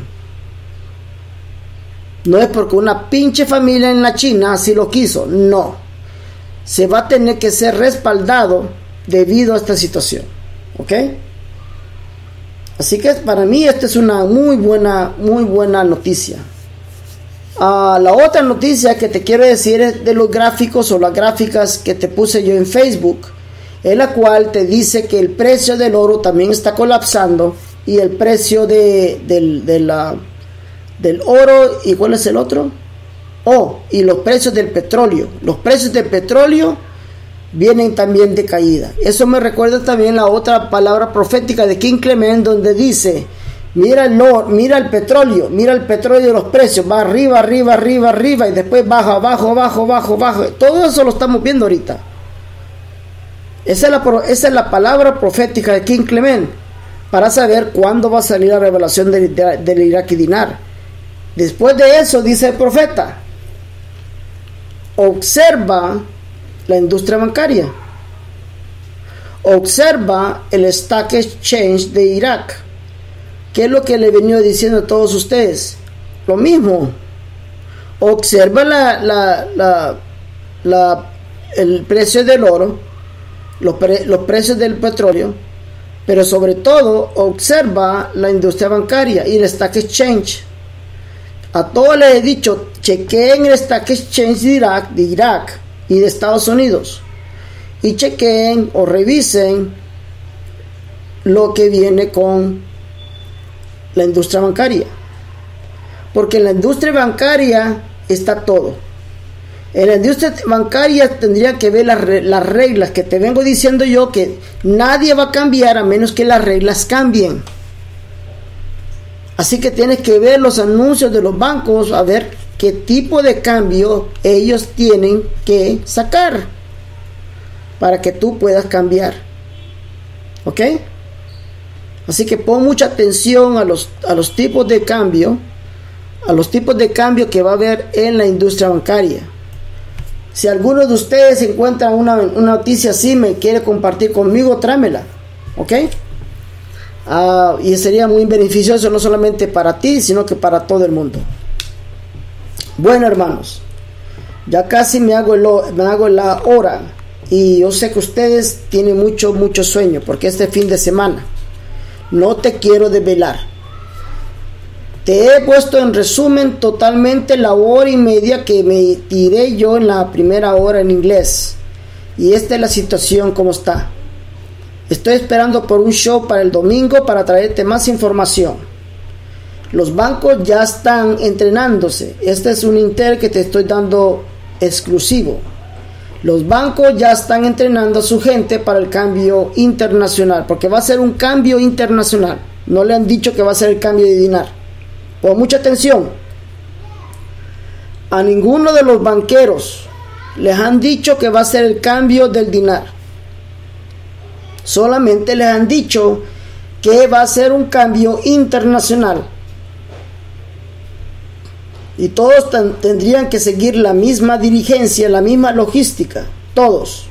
No es porque una pinche familia en la China así lo quiso, no. Se va a tener que ser respaldado debido a esta situación, ¿ok? Así que para mí esta es una muy buena, muy buena noticia. Uh, la otra noticia que te quiero decir es de los gráficos o las gráficas que te puse yo en Facebook, en la cual te dice que el precio del oro también está colapsando y el precio de, del, de la, del oro, ¿y cuál es el otro? Oh, y los precios del petróleo. Los precios del petróleo vienen también de caída. Eso me recuerda también la otra palabra profética de King Clement, donde dice, mira el oro, mira el petróleo, mira el petróleo de los precios, va arriba, arriba, arriba, arriba, y después baja, abajo, abajo, abajo, abajo. Todo eso lo estamos viendo ahorita. Esa es la, esa es la palabra profética de King Clement, para saber cuándo va a salir la revelación del, del, del Iraqi dinar. Después de eso dice el profeta, observa la industria bancaria, observa el Stock Exchange de Irak. ¿Qué es lo que le he venido diciendo a todos ustedes? Lo mismo. Observa la, la, la, la, el precio del oro, los, pre, los precios del petróleo, pero sobre todo observa la industria bancaria y el Stock Exchange. A todos les he dicho, chequeen el Stock Exchange de Irak, de Irak y de Estados Unidos. Y chequeen o revisen lo que viene con la industria bancaria. Porque en la industria bancaria está todo. En la industria bancaria tendría que ver las, las reglas que te vengo diciendo yo, que nadie va a cambiar a menos que las reglas cambien. Así que tienes que ver los anuncios de los bancos, a ver qué tipo de cambio ellos tienen que sacar para que tú puedas cambiar. ¿Ok? Así que pon mucha atención a los, a los tipos de cambio, a los tipos de cambio que va a haber en la industria bancaria. Si alguno de ustedes encuentra una, una noticia así, me quiere compartir conmigo, tráemela. ¿Ok? Uh, y sería muy beneficioso no solamente para ti, sino que para todo el mundo. Bueno, hermanos, ya casi me hago, el, me hago la hora, y yo sé que ustedes tienen mucho, mucho sueño, porque este fin de semana no te quiero desvelar. Te he puesto en resumen totalmente la hora y media que me tiré yo en la primera hora en inglés, y esta es la situación como está. Estoy esperando por un show para el domingo para traerte más información. Los bancos ya están entrenándose. Este es un intel que te estoy dando exclusivo. Los bancos ya están entrenando a su gente para el cambio internacional, porque va a ser un cambio internacional. No le han dicho que va a ser el cambio de dinar. Pon mucha atención. A ninguno de los banqueros les han dicho que va a ser el cambio del dinar. Solamente les han dicho que va a ser un cambio internacional. Y todos ten, tendrían que seguir la misma dirigencia, la misma logística. Todos.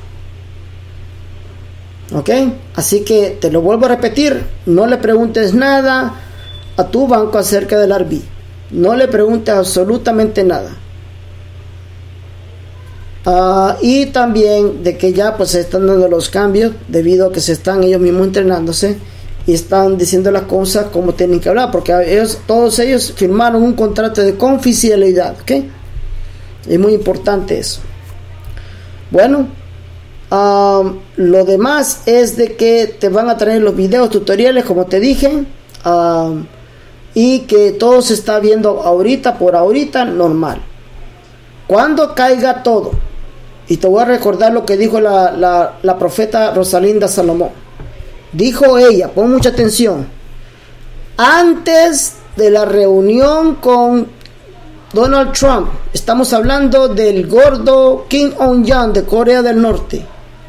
¿Ok? Así que te lo vuelvo a repetir. No le preguntes nada a tu banco acerca del R B. No le preguntes absolutamente nada. Uh, y también de que ya pues se están dando los cambios debido a que se están ellos mismos entrenándose y están diciendo las cosas como tienen que hablar, porque ellos, todos ellos firmaron un contrato de confidencialidad. ¿Ok? Es muy importante eso. Bueno, uh, lo demás es de que te van a traer los videos tutoriales como te dije, uh, y que todo se está viendo ahorita por ahorita normal. Cuando caiga todo, y te voy a recordar lo que dijo la, la, la profeta Rosalinda Salomón. Dijo ella, pon mucha atención, antes de la reunión con Donald Trump, estamos hablando del gordo Kim Jong-un de Corea del Norte,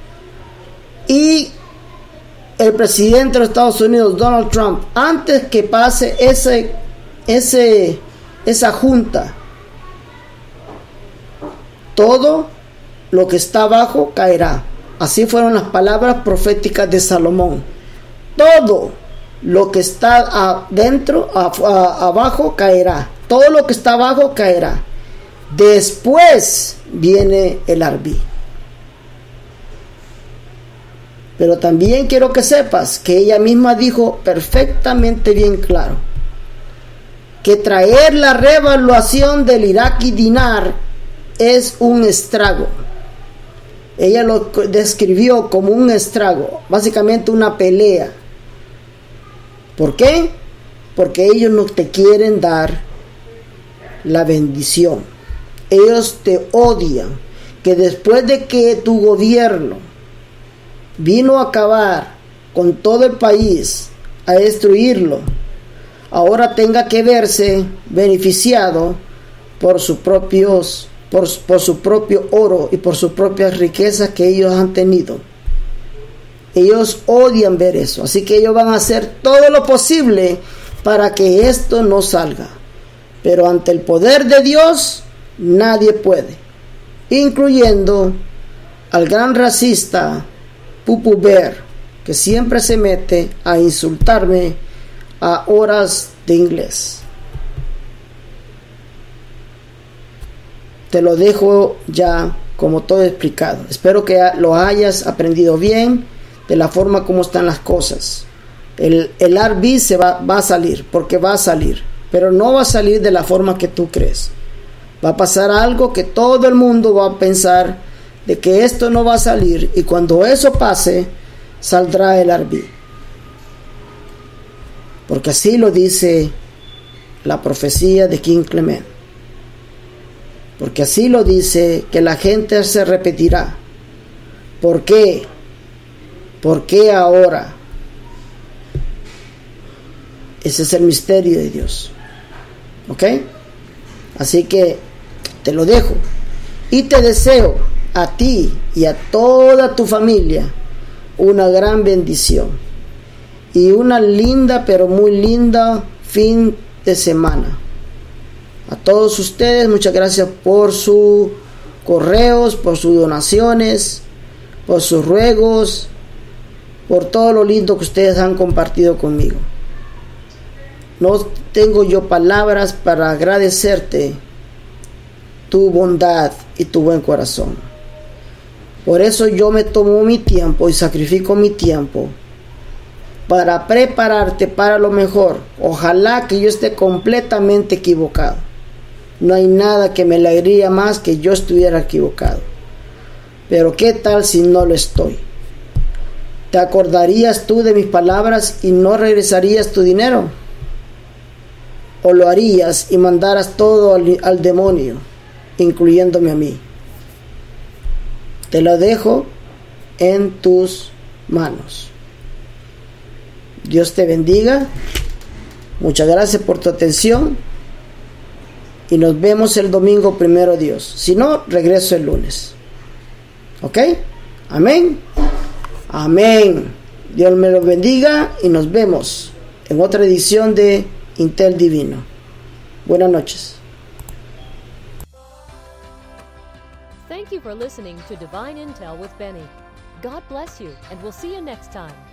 y el presidente de los Estados Unidos, Donald Trump, antes que pase ese, ese, esa junta, todo lo que está abajo caerá. Así fueron las palabras proféticas de Salomón. Todo lo que está adentro, a, a, abajo caerá. Todo lo que está abajo caerá. Después viene el R B. Pero también quiero que sepas que ella misma dijo perfectamente bien claro que traer la revaluación del iraquí dinar es un estrago. Ella lo describió como un estrago, básicamente una pelea. ¿Por qué? Porque ellos no te quieren dar la bendición. Ellos te odian. Que después de que tu gobierno vino a acabar con todo el país, a destruirlo, ahora tenga que verse beneficiado por sus propios Por, por su propio oro y por sus propias riquezas que ellos han tenido. Ellos odian ver eso, así que ellos van a hacer todo lo posible para que esto no salga. Pero ante el poder de Dios nadie puede, incluyendo al gran racista Pupu Bear, que siempre se mete a insultarme a horas de inglés. Te lo dejo ya como todo explicado. Espero que lo hayas aprendido bien de la forma como están las cosas. El, el R B se va, va a salir, porque va a salir. pero no va a salir de la forma que tú crees. Va a pasar algo que todo el mundo va a pensar de que esto no va a salir, y cuando eso pase, saldrá el arbí. Porque así lo dice la profecía de King Clement. Porque así lo dice, que la gente se repetirá. ¿Por qué? ¿Por qué ahora? Ese es el misterio de Dios. ¿Ok? Así que te lo dejo. Y te deseo a ti y a toda tu familia una gran bendición. Y una linda, pero muy linda fin de semana. A todos ustedes, muchas gracias por sus correos, por sus donaciones, por sus ruegos, por todo lo lindo que ustedes han compartido conmigo. No tengo yo palabras para agradecerte tu bondad y tu buen corazón. Por eso yo me tomo mi tiempo y sacrifico mi tiempo para prepararte para lo mejor. Ojalá que yo esté completamente equivocado. No hay nada que me alegría más que yo estuviera equivocado. Pero ¿qué tal si no lo estoy? ¿Te acordarías tú de mis palabras y no regresarías tu dinero? ¿O lo harías y mandaras todo al, al demonio, incluyéndome a mí? Te lo dejo en tus manos. Dios te bendiga. Muchas gracias por tu atención. Y nos vemos el domingo, primero Dios. Si no, regreso el lunes. ¿Ok? Amén. Amén. Dios me los bendiga y nos vemos en otra edición de Intel Divino. Buenas noches. Thank you for listening to Divine Intel with Benny. God bless you, and we'll see you next time.